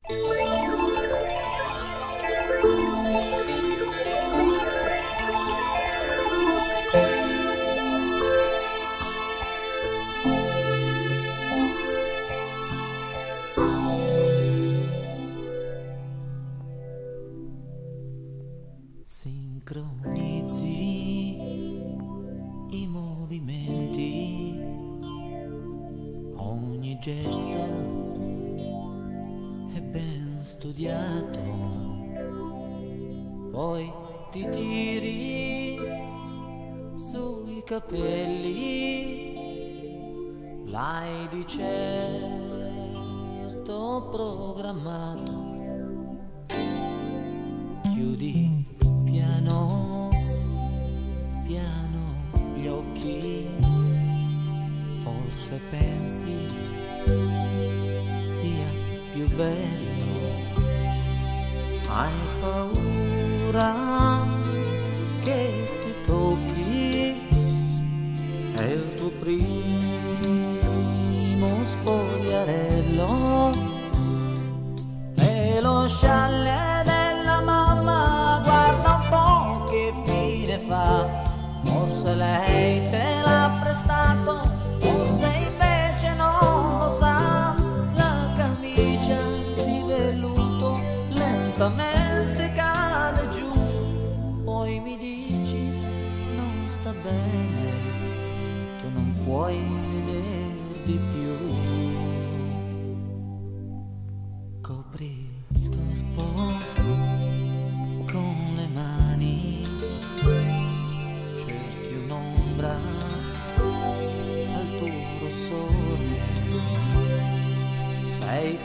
Sincronizzi i movimenti, ogni gesto è ben studiato, poi ti tiri sui capelli, l'hai di certo programmato. Chiudi piano piano gli occhi, forse pensi sia più bello. Hai paura che ti tocchi, è il tuo primo spogliarello, e lo scialle della mamma guarda un po' che fine fa. Forse lei te l'ha prestato, forse invece non lo sa. La camicia di velluto lentamente cade giù, poi mi dici non sta bene, tu non puoi veder di più. Copri il corpo con le mani, cerchi un'ombra al tuo rossore, sei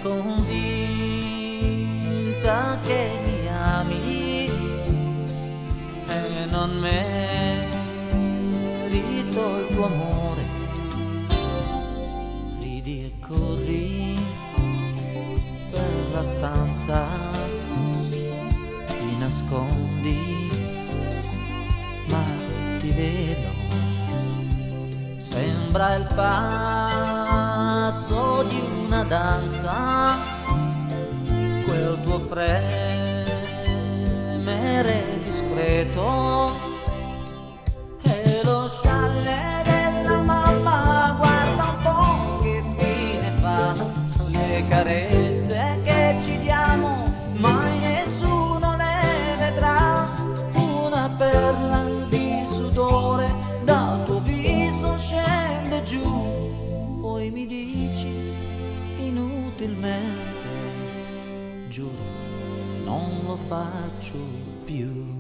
convinta che mi ami e non merito il tuo amore. Ridi e corri per la stanza, ti nascondi ma ti vedo, sembra il passo di una danza, quel tuo fremere discreto, e lo scialle della mamma guarda un po' che fine fa. Le carezze che ci diamo mai nessuno le vedrà, una perla di sudore dal tuo viso scende giù, poi mi dici inutilmente, giuro non lo faccio più.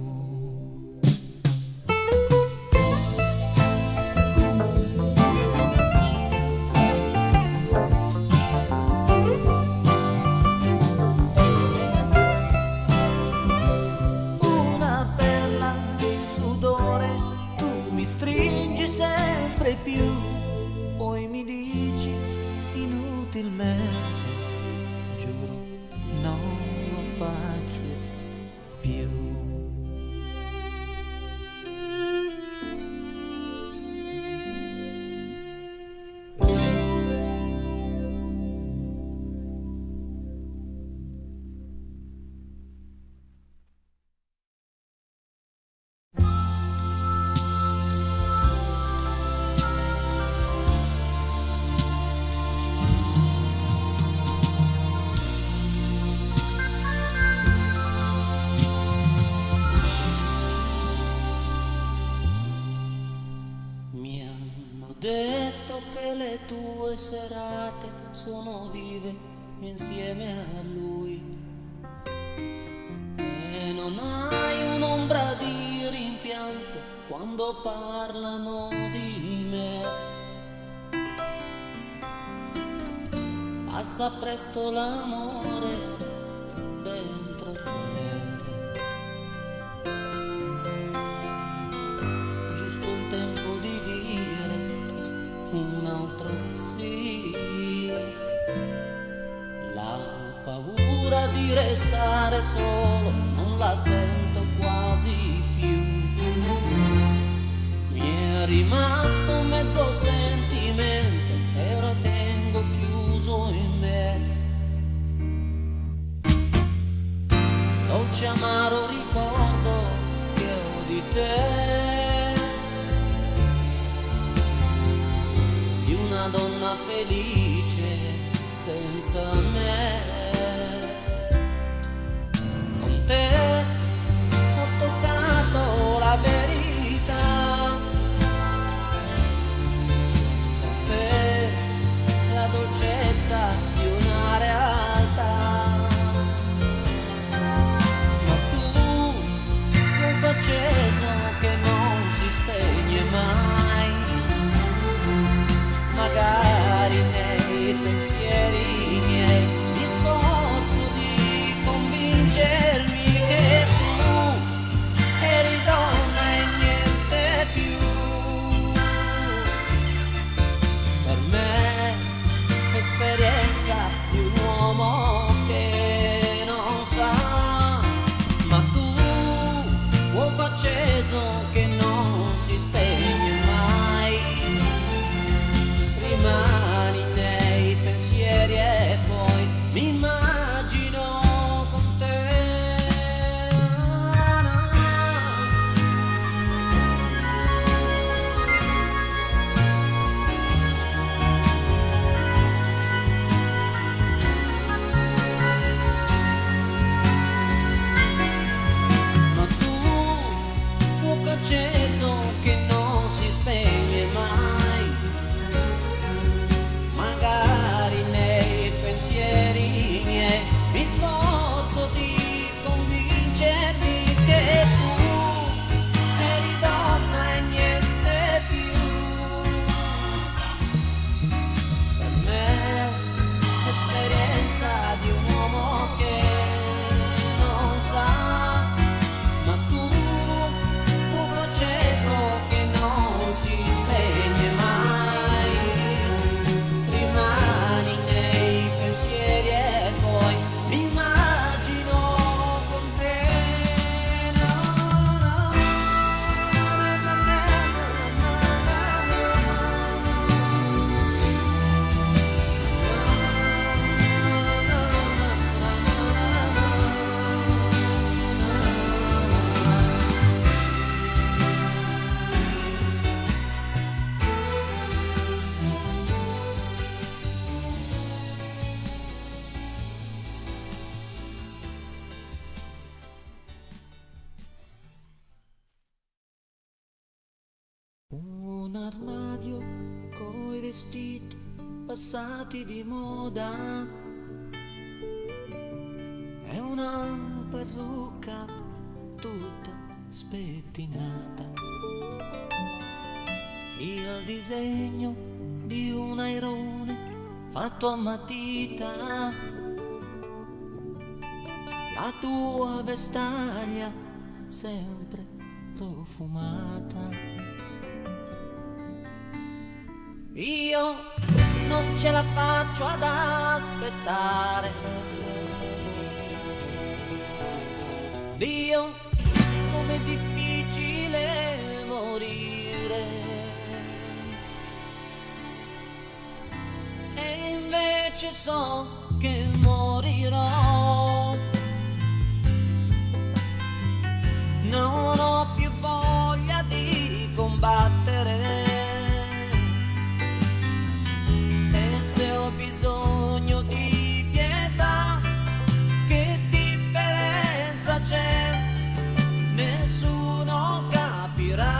Mi stringi sempre più, poi mi dici inutilmente, giuro non lo faccio più. Detto che le tue serate sono vive insieme a lui e non hai un'ombra di rimpianto quando parlano di me. Passa presto l'amore dentro te, giusto il tempo di dire un altro sì. La paura di restare solo non la sento quasi più, mi è rimasto un mezzo sentimento che ora tengo chiuso in me. dolce amaro ricordo che ho di te, di una donna felice senza me. Con te ho toccato la verità, con te la dolcezza di una realtà. Ma tu, fuoco acceso che non si spegne mai, magari nei pensieri miei mi sforzo di convincermi che tu eri donna e niente più. Per me l'esperienza di un uomo che non sa, ma tu, fuoco acceso che non si spegne mai, rimani nei pensieri e poi mi immagino con te. Ma tu, fuoco acceso che non si spegne mai, magari nei pensieri miei mi sforzo di convincermi che tu eri donna e niente più. Per me l'esperienza di un uomo che non sa, ma tu, fuoco acceso che non si spegne mai, rimani nei pensieri e poi mi immagino con te. Un armadio coi vestiti passati di moda e una parrucca tutta spettinata. Io il disegno di un airone fatto a matita, la tua vestaglia sempre profumata. Io non ce la faccio ad aspettare, Dio, com'è difficile morire. E invece so che morirò, non ho più voglia di combattere. Se ho bisogno di pietà, che differenza c'è? Nessuno capirà.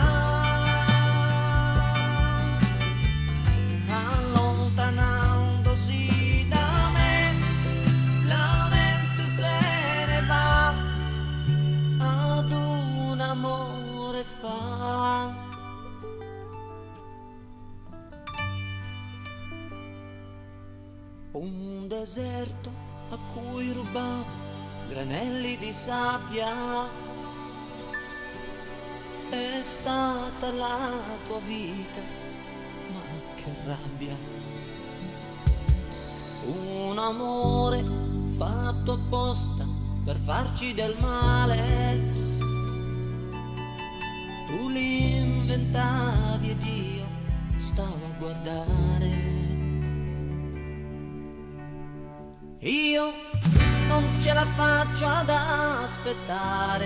Allontanandosi da me, la mente se ne va ad un amore fa. Un deserto a cui rubavo granelli di sabbia, è stata la tua vita, ma che rabbia. Un amore fatto apposta per farci del male, tu l'inventavi ed io stavo a guardare. Io non ce la faccio ad aspettare.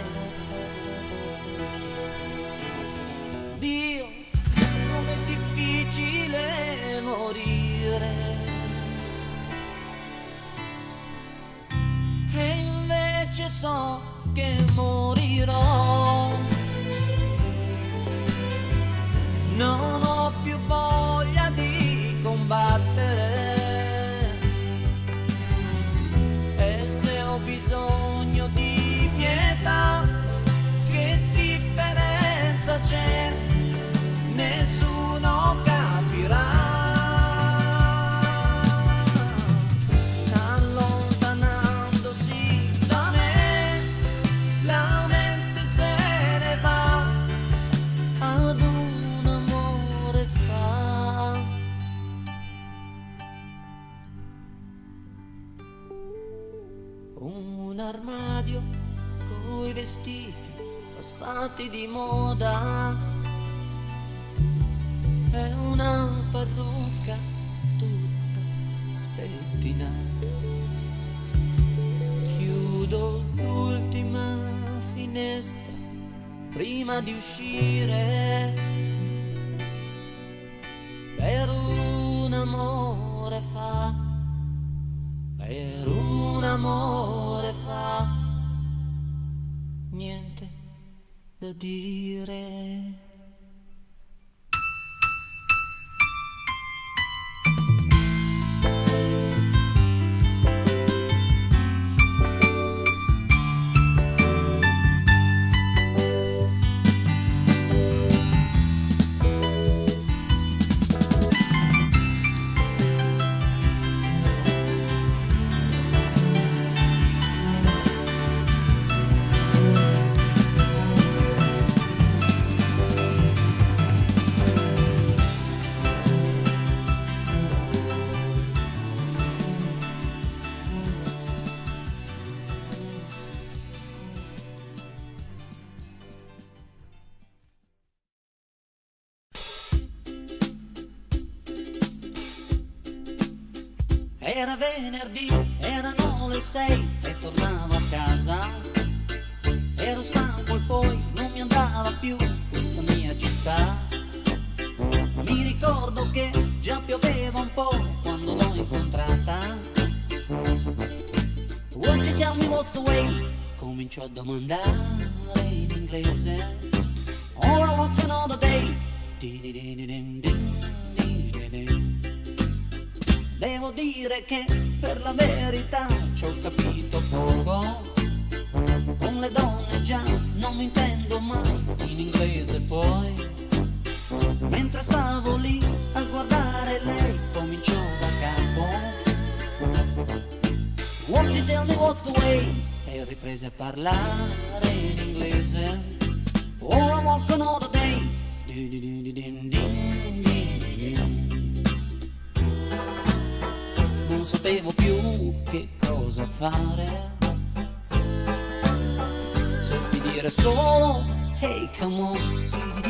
Dio, com'è difficile morire. E invece so che morirò. Non ho più voglia di combattere, e se ho bisogno di pietà, che differenza c'è? Nessuno capirà. Allontanandosi da me, la mente se ne va ad un amore fa. Un armadio coi vestiti passati di moda e una parrucca tutta spettinata. Chiudo l'ultima finestra prima di uscire per un amore fa, per un amore fa. Niente da dire. Era venerdì, erano le 6 e tornavo a casa. Ero stanco e poi non mi andava più questa mia città. Mi ricordo che già pioveva un po' quando l'ho incontrata. Would you tell me what's the way? Comincio a domandare in inglese. Or I walk another day. Devo dire che per la verità ci ho capito poco. Con le donne già non mi intendo mai in inglese. Poi mentre stavo lì a guardare lei cominciò da capo. Won't you tell me what's the way? E riprese a parlare in inglese. Or I walk another day. Non sapevo più che cosa fare, se di dire solo hey come on.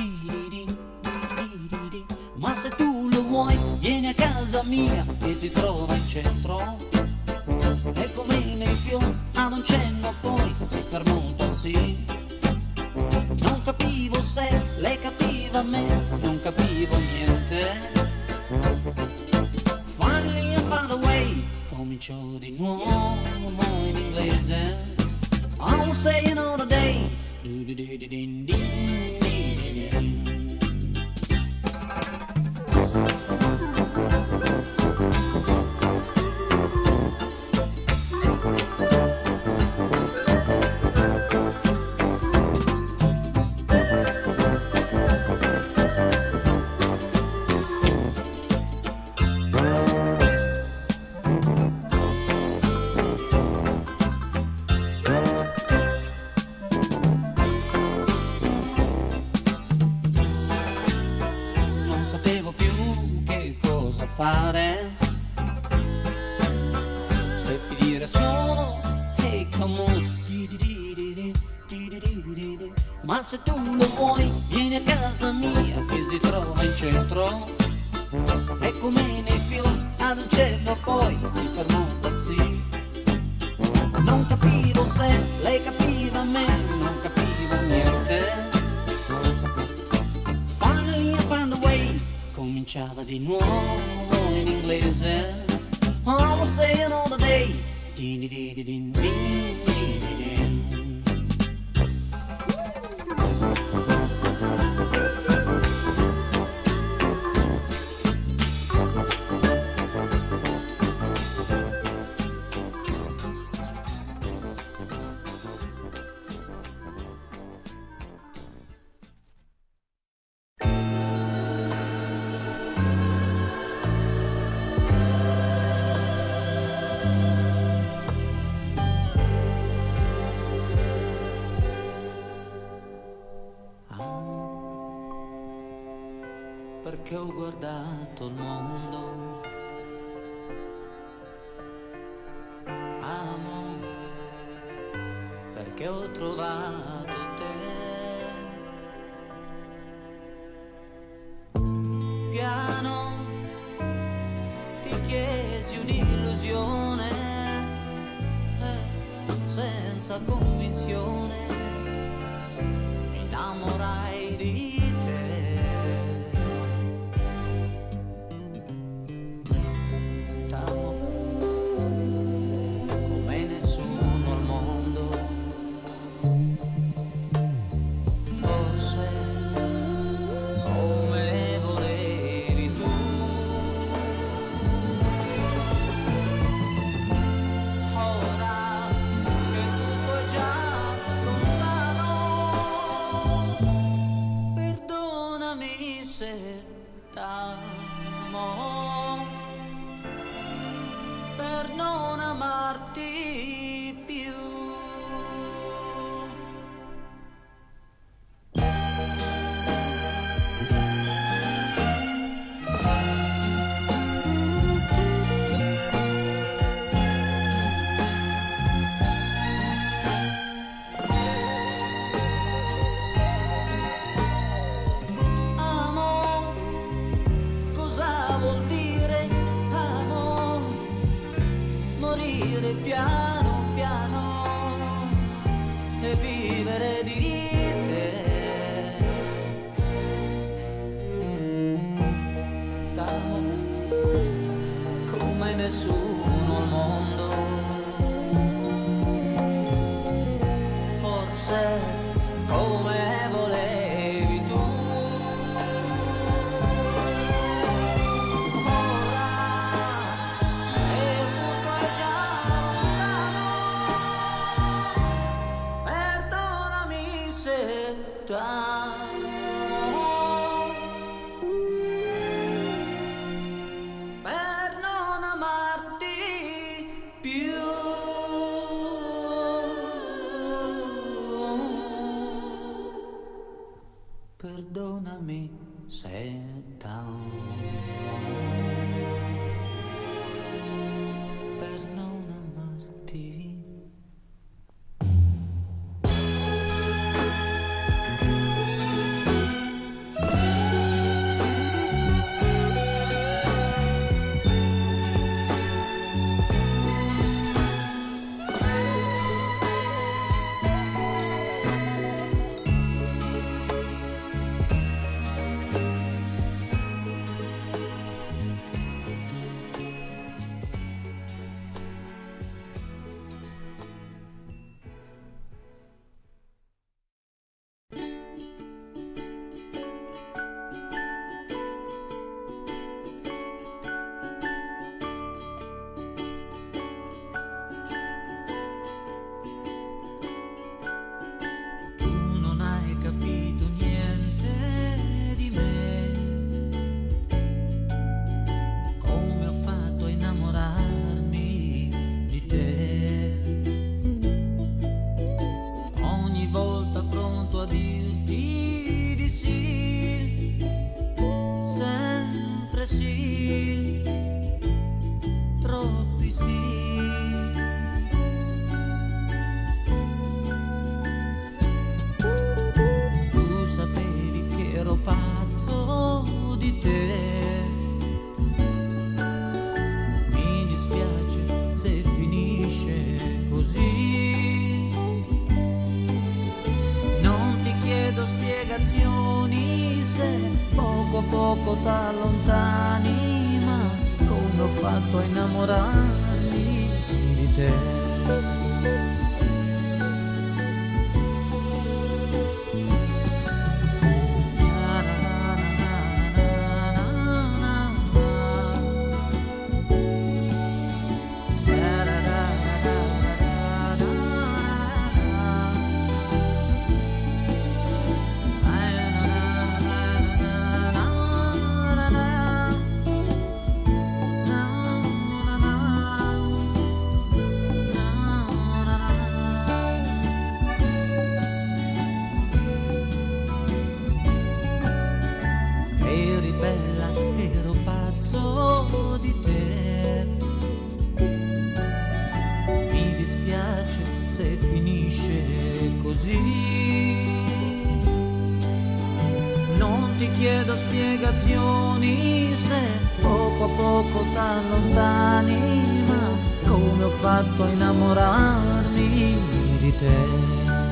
Ma se tu lo vuoi vieni a casa mia che si trova in centro. E come nei films ad un cenno poi si fermò un taxi. Non capivo se lei capiva me, non capivo niente. Finally I found a way. Cominciò di nuovo in inglese. I will stay another day. Fare se ti dire solo hey come on. Ma se tu lo vuoi vieni a casa mia che si trova in centro. E come nei films ad un cenno poi si fermò un taxi. Non capivo se lei capiva me, non capivo niente. Finally I found a way, cominciava di nuovo in inglese. I was staying all the day. Din din din din din din din. Perché ho guardato il mondo, amo perché ho trovato te. Piano ti chiesi un'illusione, senza convinzione mi innamorai di te. Per non amarti più. Amo, cosa vuol dire? Amo, morire piano piano e vivere di te. T'amo come nessuno al mondo, forse come volevi tu. Per non amarti più. Perdonami se t'amo per non amarti. spiegazioni se poco a poco t'allontani, ma come ho fatto a innamorarmi di te? Eri bella, ero pazzo di te. Mi dispiace se finisce così. Non ti chiedo spiegazioni se poco a poco t'allontani, ma come ho fatto a innamorarmi di te?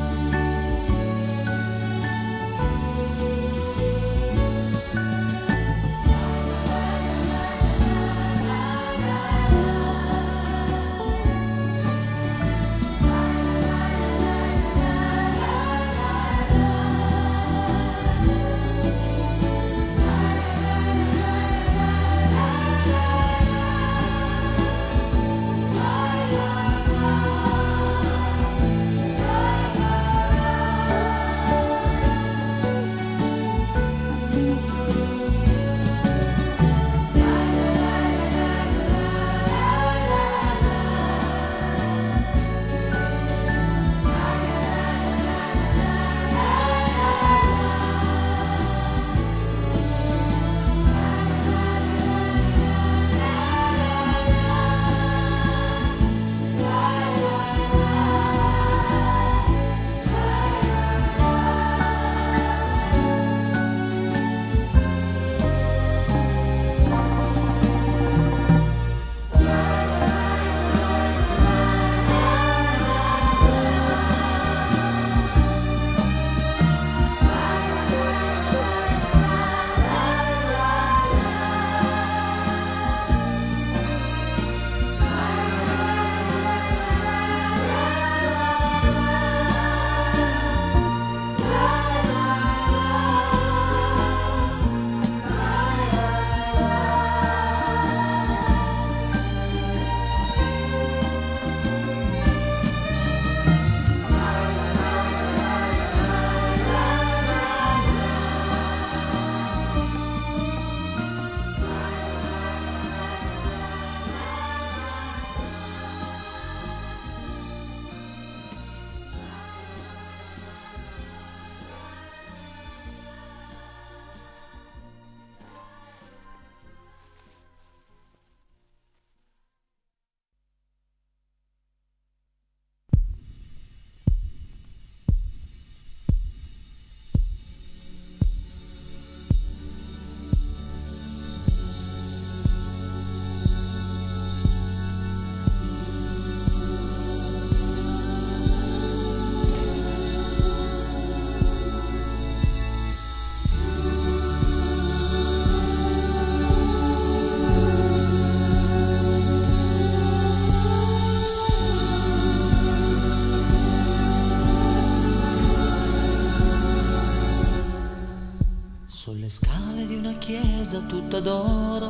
Sulle scale di una chiesa tutta d'oro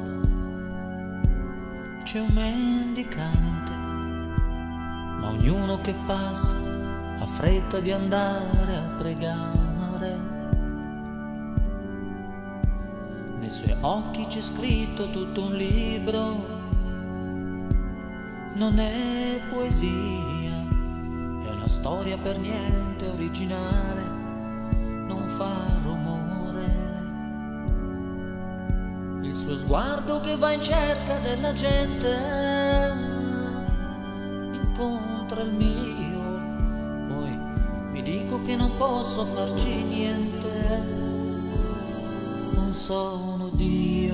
c'è un mendicante, ma ognuno che passa ha fretta di andare a pregare. Nei suoi occhi c'è scritto tutto un libro, non è poesia, è una storia per niente originale, non fa rumore. Il suo sguardo che va in cerca della gente incontra il mio, poi mi dico che non posso farci niente, non sono Dio.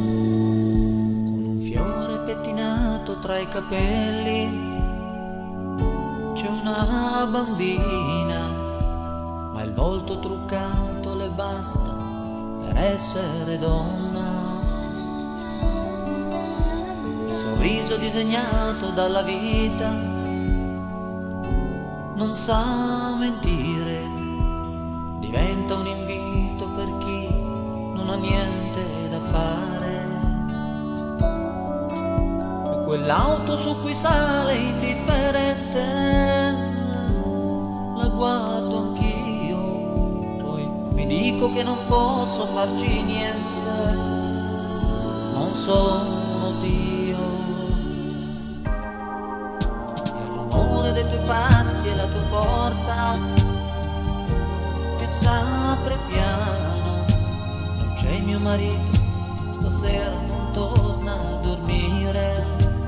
Con un fiore pettinato tra i capelli C'è una bambina, ma il volto truccato le basta per essere donna. Il sorriso disegnato dalla vita non sa mentire, diventa un invito per chi non ha niente da fare. E quell'auto su cui sale indifferente la guardo anch'io, poi mi dico che non posso farci niente, non sono Dio. Il rumore dei tuoi passi e la tua porta che s'apre piano, non c'è mio marito, stasera non torna a dormire.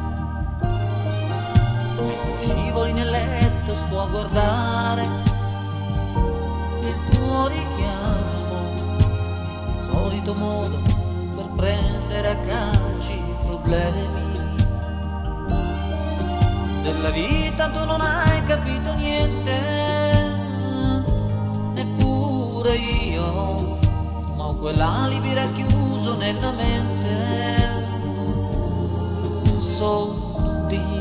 Mentre scivoli nel letto sto a guardare il tuo richiamo, il solito modo per prendere a calci i problemi della vita. Tu non hai capito niente, neppure io, ma ho quell'alibi racchiuso nella mente, non sono Dio.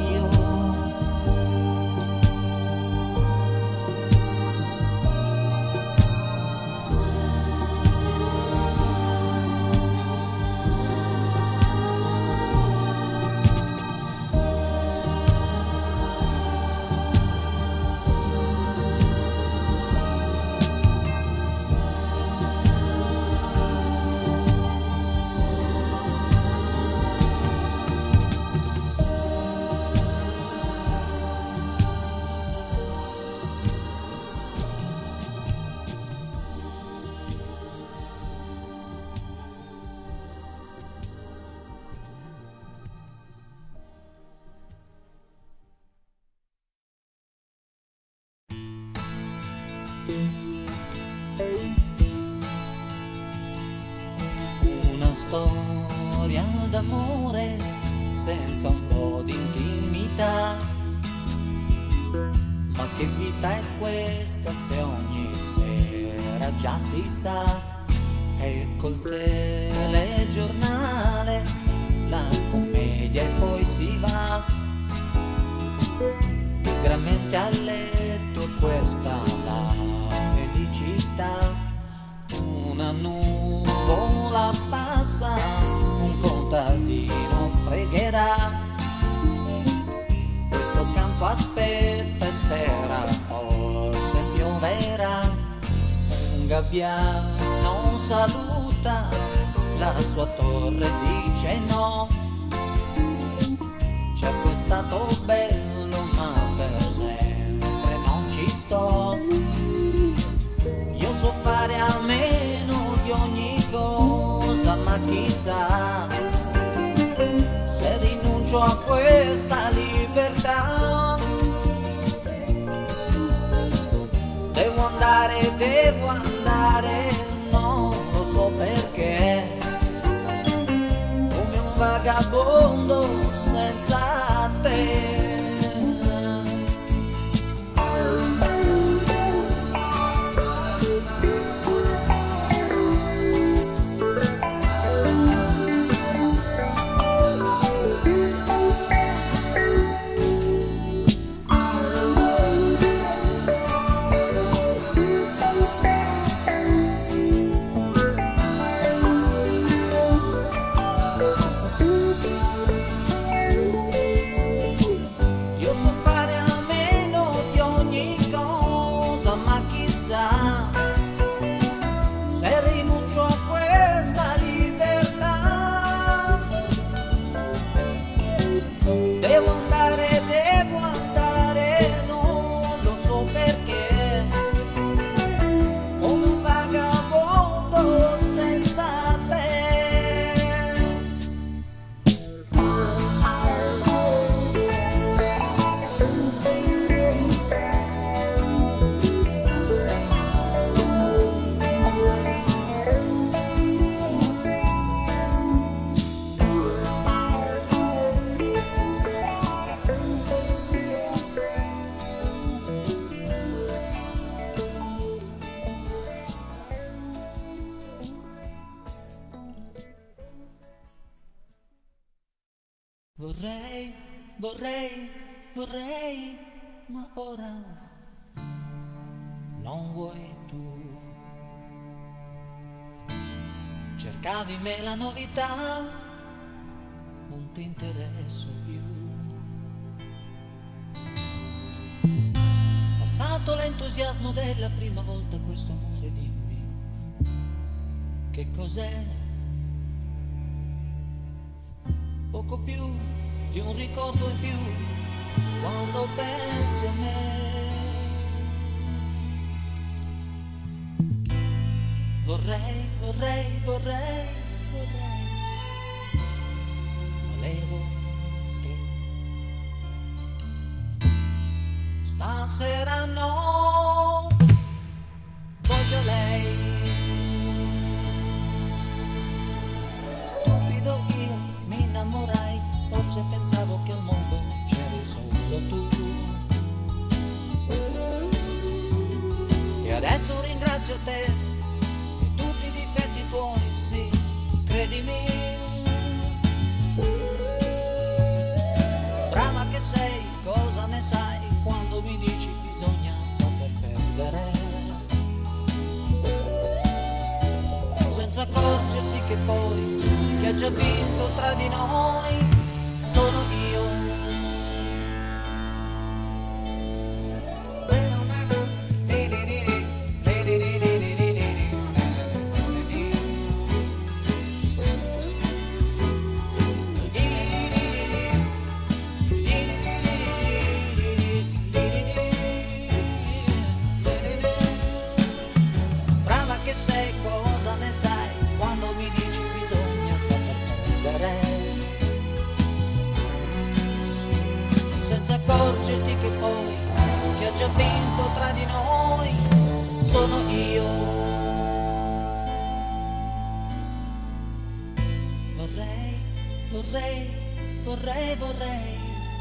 Una storia d'amore senza un po' di intimità, ma che vita è questa se ogni sera già si sa? E col telegiornale la commedia e poi si va pigramente a letto, questa la felicità. Una nuvola passa, un contadino pregherà, questo campo aspetta e spera, forse pioverà. Un gabbiano saluta, la sua torre dice no, certo è stato bello ma per sempre non ci sto. Io so fare a meno di ogni cosa, ma chissà se rinuncio a questa libertà. Devo andare, non lo so perché, come un vagabondo senza te. Vorrei, vorrei, vorrei, ma ora non vuoi tu. Cercavi me la novità, non ti interesso più. Passato l'entusiasmo della prima volta, questo amore dimmi che cos'è? Poco più di un ricordo in più quando pensi a me. Vorrei, vorrei, vorrei, vorrei, volevo che stasera no, voglio lei. Stupido io mi innamorai, forse pensavo che al mondo c'eri solo tu. E adesso ringrazio te di tutti i difetti tuoi, sì, credimi. Brava che sei, cosa ne sai quando mi dici bisogna saper perdere, senza accorgerti che poi chi ha già vinto tra di noi sono io. Sei, cosa ne sai quando mi dici bisogna saper perdere, senza accorgerti che poi chi ha già vinto tra di noi sono io. Vorrei, vorrei, vorrei, vorrei,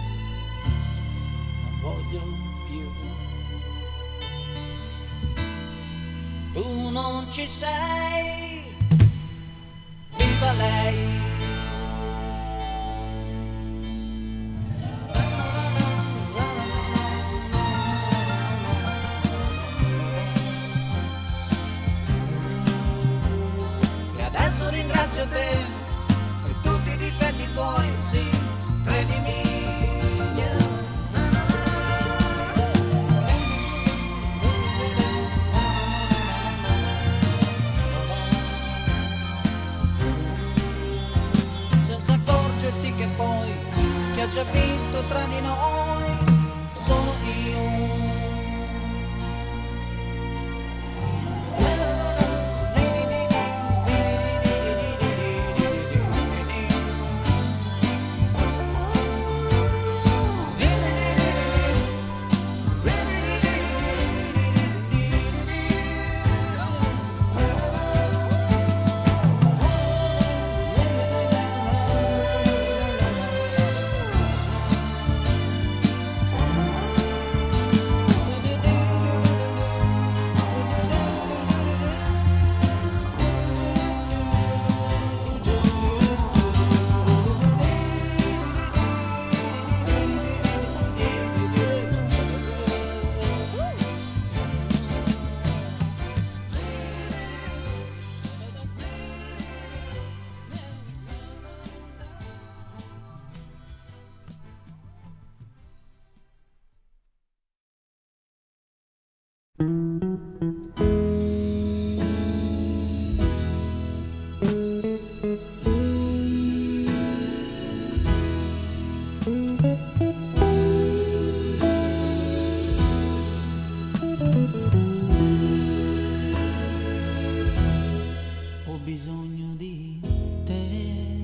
non voglio più. Tu non ci sei, viva lei. E adesso ringrazio te e tutti i difetti tuoi, sì, credimi. Che poi chi ha già vinto tra di noi sono io. Ho bisogno di te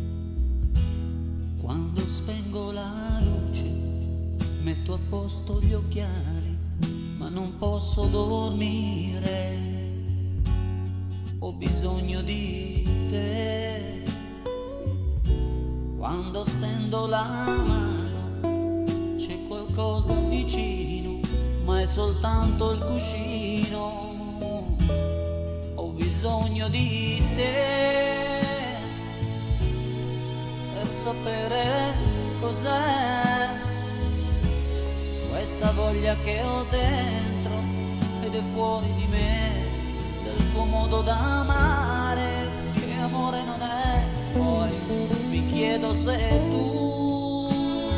quando spengo la luce, metto a posto gli occhiali, ma non posso dormire. Ho bisogno di te quando stendo la mano, c'è qualcosa vicino, ma è soltanto il cuscino. Ho bisogno di te per sapere cos'è questa voglia che ho dentro ed è fuori di me, del tuo modo d'amare, che amore non è. Poi mi chiedo se tu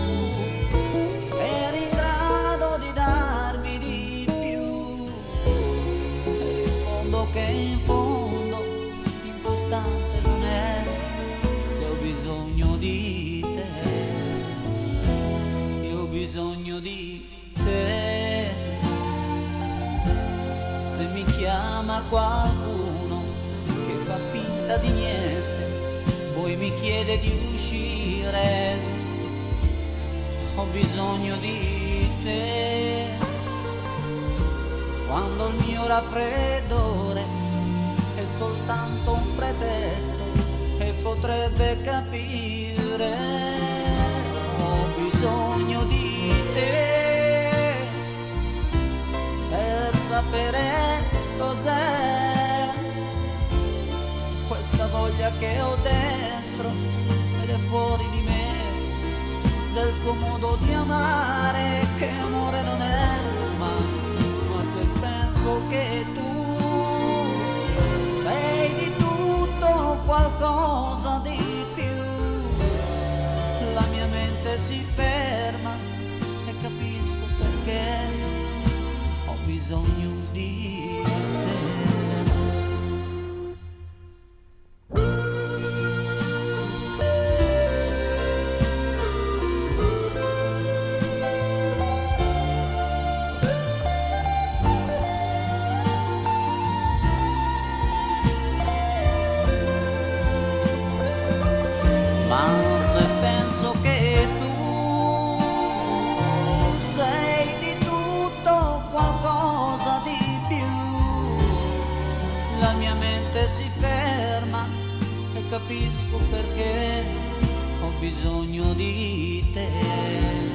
eri in grado di darmi di più, e rispondo che in fondo l'importante non è se ho bisogno di te, io ho bisogno di te. Se mi chiama qualcuno che fa finta di niente, poi mi chiede di uscire, ho bisogno di te. Quando il mio raffreddore è soltanto un pretesto e potrebbe capire, ho bisogno di te per sapere cos'è questa voglia che ho dentro ed è fuori di me, del tuo modo di amare, che amore non è. Ma se penso che tu sei di tutto qualcosa di più, la mia mente si ferma e capisco perché ho bisogno di te. Ma se penso che tu sei di tutto qualcosa di più, la mia mente si ferma e capisco perché ho bisogno di te.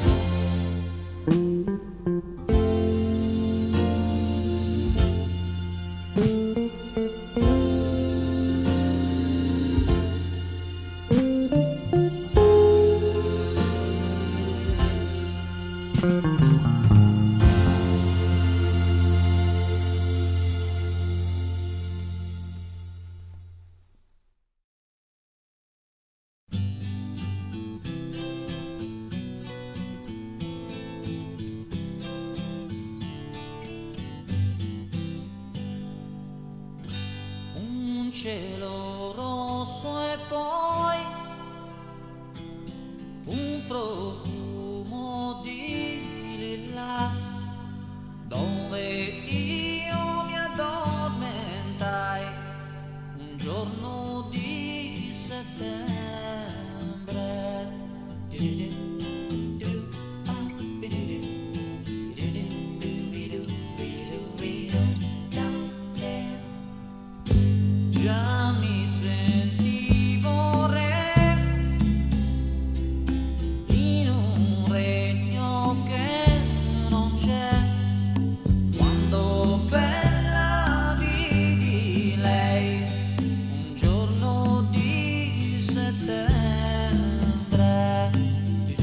Un cielo rosso e poi un profumo di lilla, dove io mi addormentai un giorno di settembre. Già mi sentivo re in un regno che non c'è, quando bella vidi lei un giorno di settembre.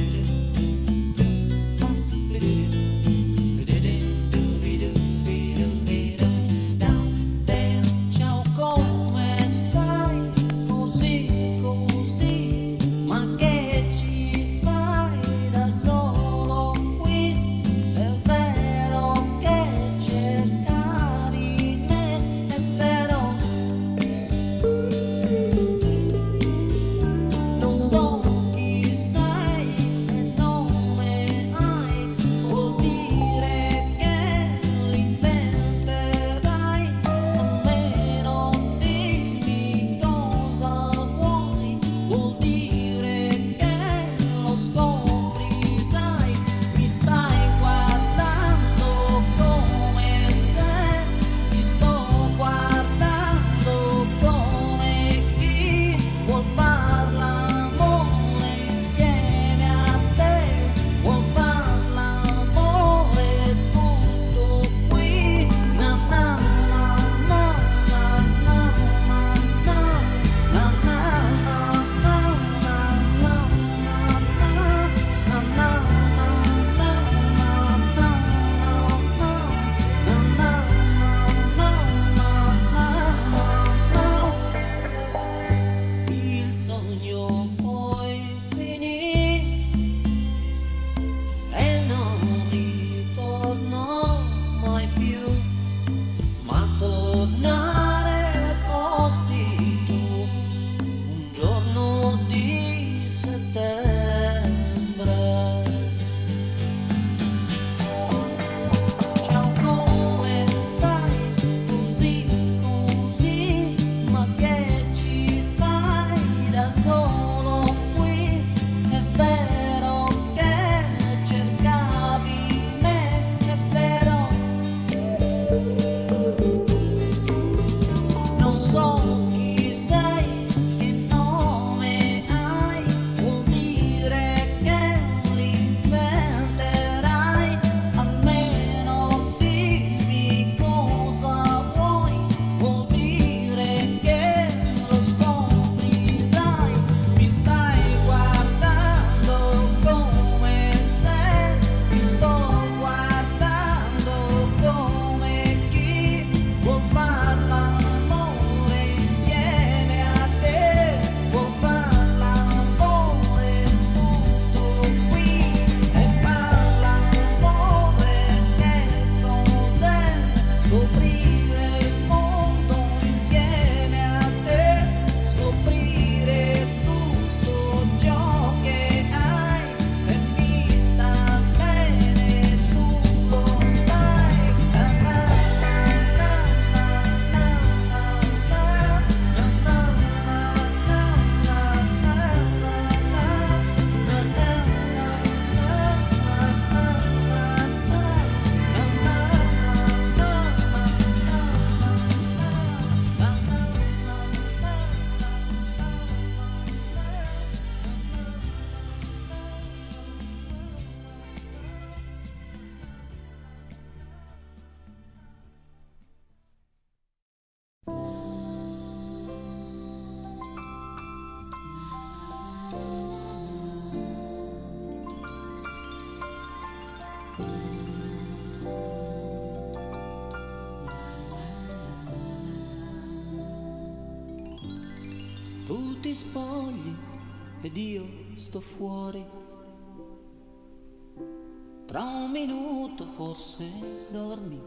poi finì e non ritornò mai più, ma tornare fosti tu un giorno di settembre. Ciao, come stai? Così, così, ma che ci fai da solo qui? È vero che cercavi me, è vero. Non so chi sei, che nome hai, vuol dire che li inventerai, almeno dimmi cosa vuoi, vuol dire che lo scoprirai. Mi stai guardando come se, mi sto guardando come chi vuol far l'amore insieme a te, vuol far l'amore tutto qui e far l'amore che cos'è? Scoprire il mondo insieme a te, scoprire tutto ciò che hai e mi sta bene, tu lo sai. Tu ti spogli ed io sto fuori, tra un minuto forse dormi,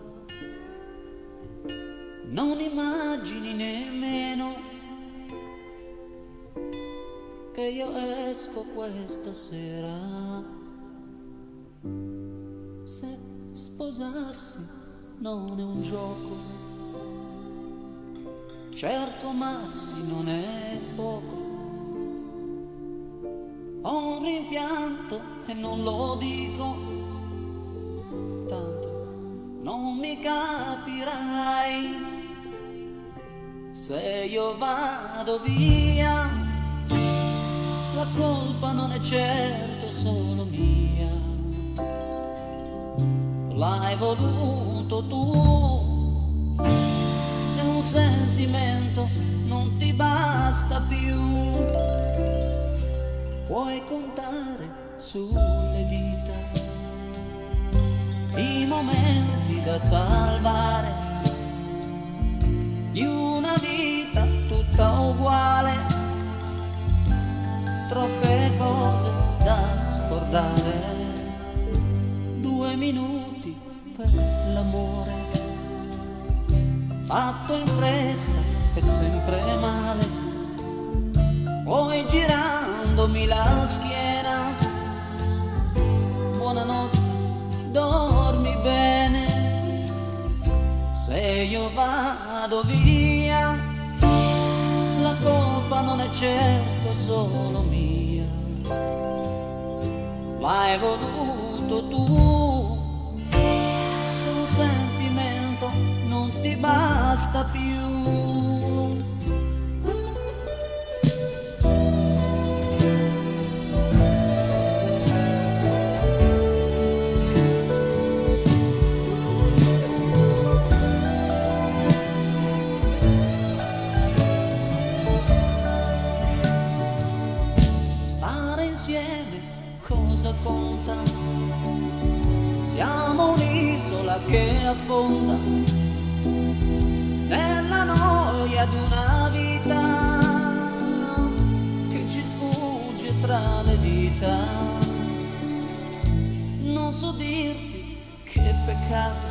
non immagini nemmeno che io esco questa sera. Se sposarsi non è un gioco, certo amarsi non è poco. Ho un rimpianto e non lo dico, tanto non mi capirai. Se io vado via, la colpa non è certo solo mia. L'hai voluto tu. Se un sentimento non ti basta più, puoi contare sulle dita i momenti da salvare di una vita tutta uguale, troppe cose da scordare. 2 minuti per l'amore fatto in fretta è sempre male, poi girandomi la schiena. Buonanotte, dormi bene. Se io vado via, la colpa non è certo solo mia. L'hai voluto tu. Se un sentimento non ti basta più, stare insieme cosa conta? Siamo un'isola che affonda nella noia di una vita che ci sfugge tra le dita. Non so dirti che peccato,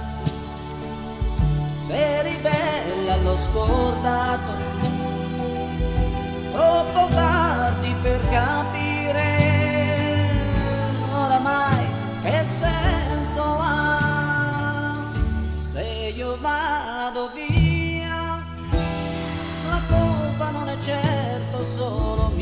sei ribelle allo scordato, troppo tardi per capire oramai che senso ha. Se io vado via, la colpa non è certo solo mia.